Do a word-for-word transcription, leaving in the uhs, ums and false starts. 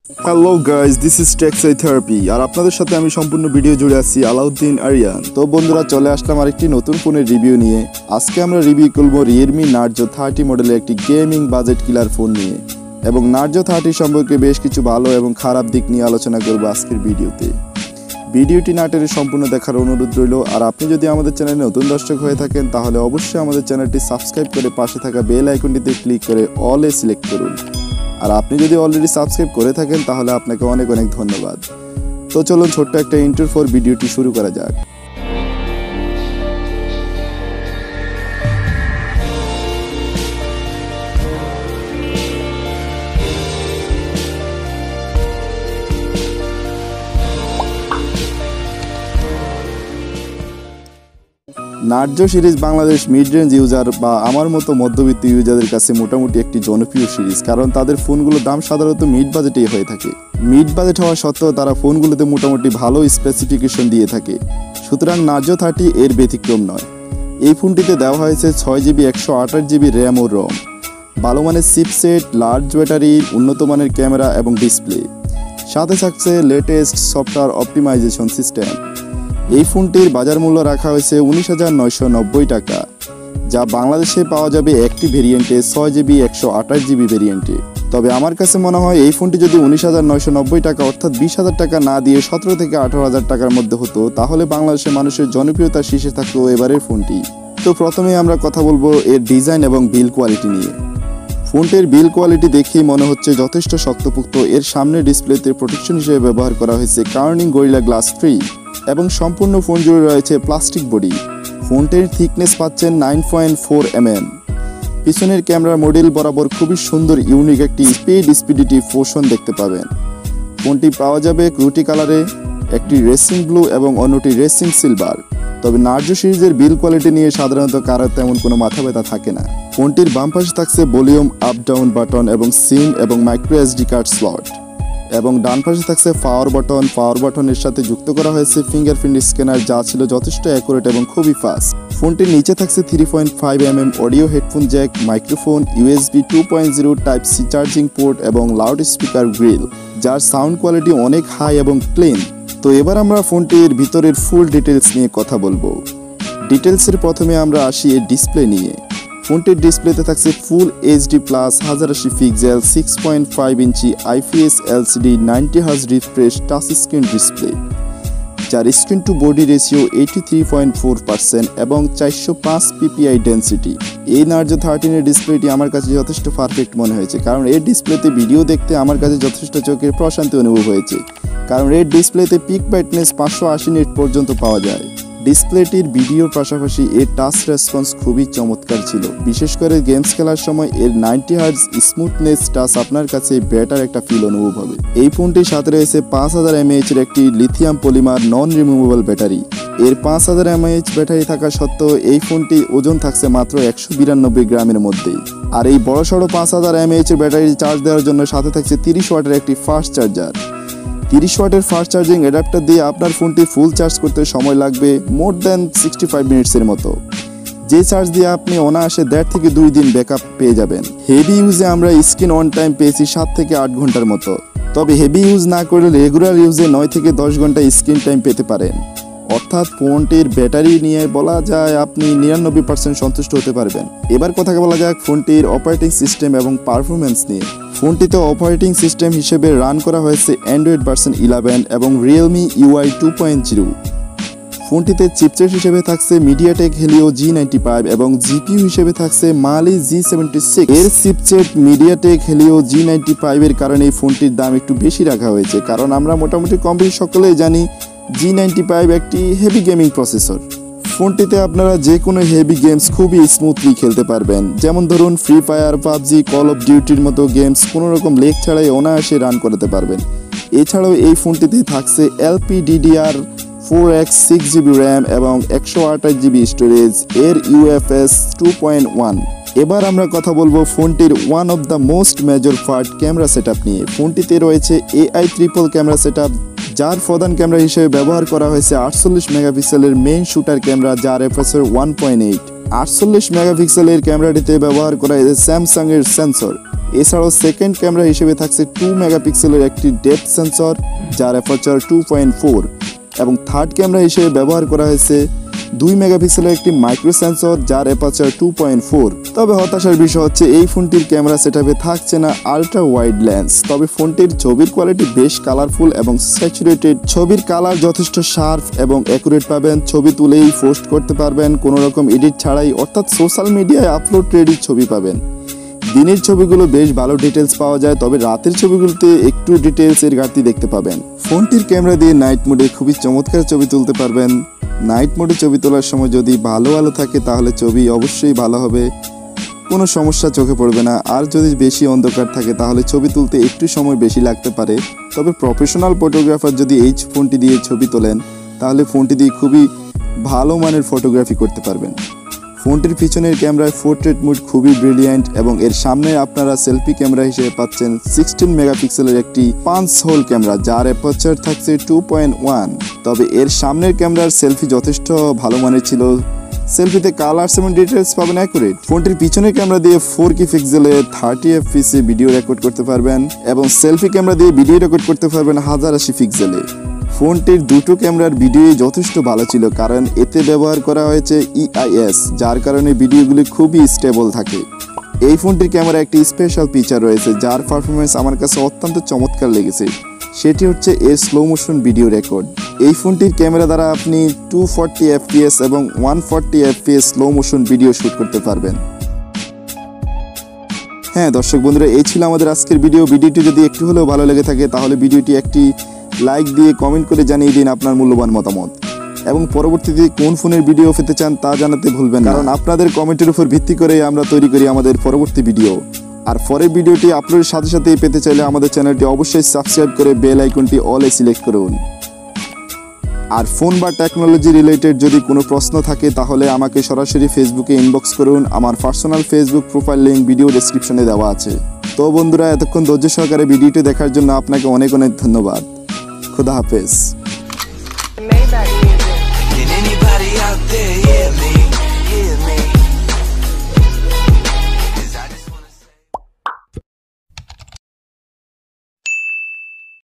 Hello guys, this is Techsy Therapy. আর আপনাদের সাথে আমি সম্পূর্ণ ভিডিও জুড়ে আছি আলাউদ্দিন আরিয়ান। তো বন্ধুরা, চলে আসলাম আরেকটি নতুন ফোনের রিভিউ নিয়ে। আজকে আমরা রিভিউ করবো রিয়েলমি নার্জো থার্টি মডেলের একটি গেমিং বাজেট কিলার ফোন নিয়ে, এবং নার্জো থার্টি সম্পর্কে বেশ কিছু ভালো এবং খারাপ দিক নিয়ে আলোচনা করবো আজকের ভিডিওতে। ভিডিওটি না টেনে সম্পূর্ণ দেখার অনুরোধ রইল। আর আপনি যদি আমাদের চ্যানেলে নতুন দর্শক হয়ে থাকেন তাহলে অবশ্যই আমাদের চ্যানেলটি সাবস্ক্রাইব করে পাশে থাকা বেল আইকনটিতে ক্লিক করে অল এ সিলেক্ট করুন। আর আপনি যদি অলরেডি সাবস্ক্রাইব করে থাকেন তাহলে আপনাকে অনেক অনেক ধন্যবাদ। তো চলুন ছোট্ট একটা ইন্ট্রো ফর ভিডিওটি শুরু করা যাক। Narzo series Bangladesh mid range user বা আমার মতো মধ্যবিত্ত ইউজারদের কাছে মোটামুটি একটি জনপ্রিয় সিরিজ, কারণ তাদের ফোনগুলোর দাম সাধারণত মিড বাজেটেই হয়ে থাকে। মিড বাজেট হওয়া সত্ত্বেও তারা ফোনগুলোতে মোটামুটি ভালো স্পেসিফিকেশন দিয়ে থাকে, সুতরাং নার্জো থার্টি এর ব্যতিক্রম নয়। এই ফোনটিতে দেওয়া হয়েছে ছয় জিবি একশো আঠাশ জিবি র্যাম ও রম, ভালো মানের চিপসেট, লার্জ ব্যাটারি, উন্নত মানের ক্যামেরা এবং ডিসপ্লে, সাথে থাকছে লেটেস্ট সফটওয়্যার অপটিমাইজেশন সিস্টেম। এই ফোনটির বাজার মূল্য রাখা হয়েছে উনিশ হাজার নয়শো নব্বই টাকা, যা বাংলাদেশে পাওয়া যাবে একটি ভেরিয়েন্টে ছয় জিবি একশো আঠাশ জিবি ভেরিয়েন্টে। তবে আমার কাছে মনে হয় এই ফোনটি যদি উনিশ হাজার নয়শো নব্বই টাকা অর্থাৎ বিশ হাজার টাকা না দিয়ে সতেরো থেকে আঠারো হাজার টাকার মধ্যে হতো, তাহলে বাংলাদেশের মানুষের জনপ্রিয়তার শীর্ষে থাকতো এবারের ফোনটি। তো প্রথমে আমরা কথা বলবো এর ডিজাইন এবং বিল কোয়ালিটি নিয়ে। ফোনটির বিল কোয়ালিটি দেখেই মনে হচ্ছে যথেষ্ট শক্তপোক্ত। এর সামনের ডিসপ্লেতে প্রোটেকশন হিসেবে ব্যবহার করা হয়েছে কার্নিং গরিলা গ্লাস থ্রি, এবং সম্পূর্ণ ফোন জুড়ে রয়েছে প্লাস্টিক বডি। ফোনটির থিকনেস পাচ্ছেন nine point four M M. পিছনের ক্যামেরার মডেল বরাবর খুবই সুন্দর ইউনিক একটি স্পিড স্পিডিটি ফোশন দেখতে পাবেন। ফোনটি পাওয়া যাবে রুটি কালারে, একটি রেসিং ব্লু এবং অন্যটি রেসিং সিলভার। তবে নার্জো সিরিজের বিল কোয়ালিটি নিয়ে সাধারণত কারো তেমন কোনো মাথা ব্যথা থাকে না। ফোনটির বাম পাশে থাকছে ভলিউম আপ ডাউন বাটন এবং সিম এবং মাইক্রো এসডি কার্ড স্লট, এবং ডান পাশে থাকছে পাওয়ার বাটন। পাওয়ার বাটনের সাথে যুক্ত করা হয়েছে ফিঙ্গারপ্রিন্ট স্ক্যানার, যা ছিল যথেষ্ট অ্যাকুরেট এবং খুবই ফাস্ট। ফোনটির নিচে থাকছে three point five M M audio headphone jack, microphone, USB two point zero type C charging port এবং লাউড স্পিকার গ্রিল, যার সাউন্ড কোয়ালিটি অনেক হাই এবং ক্লিন। তো এবার আমরা ফোনটির ভিতরের ফুল ডিটেলস নিয়ে কথা বলবো। ডিটেলসের প্রথমে আমরা আসি এর ডিসপ্লে নিয়ে। ফোনটির ডিসপ্লেতে থাকছে ফুল এইচডি প্লাস হাজার আশি pixel six point five inch IPS LCD ninety hertz refresh touch screen display, যার screen to body ratio eighty three point four percent এবং চারশো পাঁচ পিপিআই ডেন্সিটি। এই নার্জো থার্টিনের ডিসপ্লেটি আমার কাছে যথেষ্ট পারফেক্ট মনে হয়েছে, কারণ এর ডিসপ্লেতে ভিডিও দেখতে আমার কাছে যথেষ্ট চোখের প্রশান্তি অনুভব হয়েছে, কারণ এর ডিসপ্লেতে পিক ব্রাইটনেস পাঁচশো আশি নিট পর্যন্ত পাওয়া যায়। ডিসপ্লেটির ভিডিওর পাশাপাশি এর টাচ রেসপন্স খুবই চমৎকার ছিল, বিশেষ করে গেমস খেলার সময় এর নাইনটি হার্জ স্মুথনেস টাচ আপনার কাছে বেটার একটা ফিল অনুভব হবে। এই ফোনটির সাথে রয়েছে পাঁচ হাজার এমএএইচ এর একটি lithium polymer non removable battery. এর পাঁচ হাজার এমএএইচ ব্যাটারি থাকা সত্ত্বেও এই ফোনটি ওজন থাকছে মাত্র একশো বিরানব্বই গ্রামের মধ্যেই। আর এই বড় সড়ো পাঁচ হাজার এমএএইচ এর ব্যাটারি চার্জ দেওয়ার জন্য সাথে থাকছে তিরিশ ওয়াটের একটি ফাস্ট চার্জার। তিরিশ ওয়াটের ফাস্ট চার্জিং অ্যাডাপ্টার দিয়ে আপনার ফোনটি ফুল চার্জ করতে সময় লাগবে মোর দ্যান সিক্সটি ফাইভ মিনিটসের মতো, যে চার্জ দিয়ে আপনি অনায়াসে দেড় থেকে দুই দিন ব্যাকআপ পেয়ে যাবেন। হেভি ইউজে আমরা স্ক্রিন অন টাইম পেয়েছি সাত থেকে আট ঘন্টার মতো, তবে হেভি ইউজ না করলে রেগুলার ইউজে নয় থেকে দশ ঘন্টা স্ক্রিন টাইম পেতে পারেন। অর্থাৎ ফোনটির ব্যাটারি নিয়ে বলা যায় আপনি নিরানব্বই পার্সেন্ট সন্তুষ্ট হতে পারবেন। এবার কথা বলা যাক ফোনটির অপারেটিং সিস্টেম এবং পারফরমেন্স নিয়ে। ফোনটিতে অপারেটিং সিস্টেম হিসেবে রান করা হয়েছে অ্যান্ড্রয়েড ভার্সন ইলেভেন এবং Realme UI two point zero. ফোনটিতে চিপসেট হিসেবে থাকছে MediaTek Helio G ninety five এবং জিপিইউ হিসেবে থাকছে মালি জি সেভেন্টি সিক্স। এর chipset MediaTek Helio G ninety five এর কারণে এই ফোনটির দাম একটু বেশি রাখা হয়েছে, কারণ আমরা মোটামুটি কম বেশি সকলেই জানি জি নাইনটি ফাইভ একটি হেভি গেমিং প্রসেসর। ফোনটিতে আপনারা যে কোনো হেভি গেমস খুবই স্মুথলি খেলতে পারবেন, যেমন ধরুন Free Fire, PUBG, Call of ডিউটির মতো গেমস কোনো রকম লেগ ছাড়াই অনায়াসে রান করতে পারবেন। এছাড়াও এই ফোনটিতে থাকছে LPDDR four X six GB RAM এবং একশো আঠাশ জিবি স্টোরেজ, এর ইউএফএস টু পয়েন্ট ওয়ান। এবার আমরা কথা বলবো ফোনটির one of the most major part camera setup নিয়ে। ফোনটিতে রয়েছে এআই ট্রিপল ক্যামেরা সেটআপ, যার প্রধান ক্যামেরা হিসেবে ব্যবহার করা হয়েছে আটচল্লিশ মেগাপিক্সেলের মেইন শুটার ক্যামেরা, যার এফএসআর ওয়ান পয়েন্ট এইট। আটচল্লিশ মেগাপিক্সেলের ক্যামেরাটিতে ব্যবহার করা হয়েছে স্যামসাং এর সেন্সর। এছাড়াও সেকেন্ড ক্যামেরা হিসেবে থাকছে টু মেগাপিক্সেলের একটি ডেপথ সেন্সর যার অ্যাপারচার টু পয়েন্ট ফোর, এবং থার্ড ক্যামেরা হিসেবে ব্যবহার করা হয়েছে দুই মেগাপিক্সেলের একটি মাইক্রো সেন্সর যার অ্যাপারচার টু পয়েন্ট ফোর। তবে হতাশার বিষয় হচ্ছে এই ফোনটির ক্যামেরা সেটআপে থাকছে না আল্ট্রা ওয়াইড লেন্স। তবে ফোনটির ছবির কোয়ালিটি বেশ কালারফুল এবং স্যাচুরেটেড। ছবির কালার যথেষ্ট শার্প এবং অ্যাকুরেট পাবেন। ছবি তুলেই পোস্ট করতে পারবেন কোনো রকম এডিট ছাড়াই, অর্থাৎ সোশ্যাল মিডিয়ায় আপলোড রেডি ছবি পাবেন। দিনের ছবিগুলো বেশ ভালো ডিটেলস পাওয়া যায়, তবে রাতের ছবিগুলোতে একটু ডিটেলসের ঘাটতি দেখতে পাবেন। ফোনটির ক্যামেরা দিয়ে নাইট মোডে খুবই চমৎকার ছবি তুলতে পারবেন। নাইট মোডে ছবি তোলার সময় যদি ভালো আলো থাকে তাহলে ছবি অবশ্যই ভালো হবে, কোনো সমস্যা চোখে পড়বে না। আর যদি বেশি অন্ধকার থাকে তাহলে ছবি তুলতে একটু সময় বেশি লাগতে পারে। তবে প্রফেশনাল ফটোগ্রাফার যদি এই ফোনটি দিয়ে ছবি তোলেন তাহলে ফোনটি দিয়ে খুবই ভালো মানের ফটোগ্রাফি করতে পারবেন। ফোনটির পিছনের ক্যামেরায় পোর্ট্রেট মোড খুবই ব্রিলিয়ান্ট এবং এর সামনে আপনারা সেলফি ক্যামেরা হিসেবে পাচ্ছেন সিক্সটিন মেগাপিক্সেলের একটি পাঁচ হোল ক্যামেরা যার অ্যাপারচার থাকছে টু পয়েন্ট ওয়ান। তবে এর সামনের ক্যামেরার সেলফি যথেষ্ট ভালো মানের ছিল। সেলফিতে কালারস এবং ডিটেলস পাবেন অ্যাকুরেট। ফোনটির পিছনের ক্যামেরা দিয়ে ফোর কে পিক্সেলে থার্টি এফপিএসে ভিডিও রেকর্ড করতে পারবেন এবং সেলফি ক্যামেরা দিয়ে ভিডিও রেকর্ড করতে পারবেন হাজার আশি পিক্সেলে। ফোনটির দুটো ক্যামেরার ভিডিও যথেষ্ট ভালো ছিল, কারণ এতে ব্যবহার করা হয়েছে ই আই এস, যার কারণে ভিডিওগুলি খুবই স্টেবল থাকে। এই ফোনটির ক্যামেরা একটি স্পেশাল ফিচার রয়েছে যার পারফরমেন্স আমার কাছে অত্যন্ত চমৎকার লেগেছে, সেটি হচ্ছে এর স্লো মোশন ভিডিও রেকর্ড। এই ফোনটির ক্যামেরা দ্বারা আপনি টু ফোরটি এফপিএস এবং one forty FPS slow motion video shoot করতে পারবেন। হ্যাঁ দর্শক বন্ধুরা, এই ছিল আমাদের আজকের ভিডিও। ভিডিওটি যদি একটু হলেও ভালো লেগে থাকে তাহলে ভিডিওটি একটি লাইক দিয়ে কমেন্ট করে জানিয়ে দিন আপনার মূল্যবান মতামত, এবং পরবর্তীতে কোন ফোনের ভিডিও পেতে চান তা জানাতে ভুলবেন না, কারণ আপনাদের কমেন্টের উপর ভিত্তি করে আমরা তৈরি করি আমাদের পরবর্তী ভিডিও। আর পরের ভিডিওটি আপলোডের সাথে সাথে পেতে চাইলে আমাদের চ্যানেলটি অবশ্যই সাবস্ক্রাইব করে বেল আইকনটি অলে সিলেক্ট করুন। আর ফোন বা টেকনোলজি রিলেটেড যদি কোনো প্রশ্ন থাকে তাহলে আমাকে সরাসরি ফেসবুকে ইনবক্স করুন। আমার personal Facebook profile link video ডেসক্রিপশনে দেওয়া আছে। তো বন্ধুরা, এতক্ষণ ধৈর্য সহকারে ভিডিওটি দেখার জন্য আপনাকে অনেক অনেক ধন্যবাদ। খুদা হাফেজ।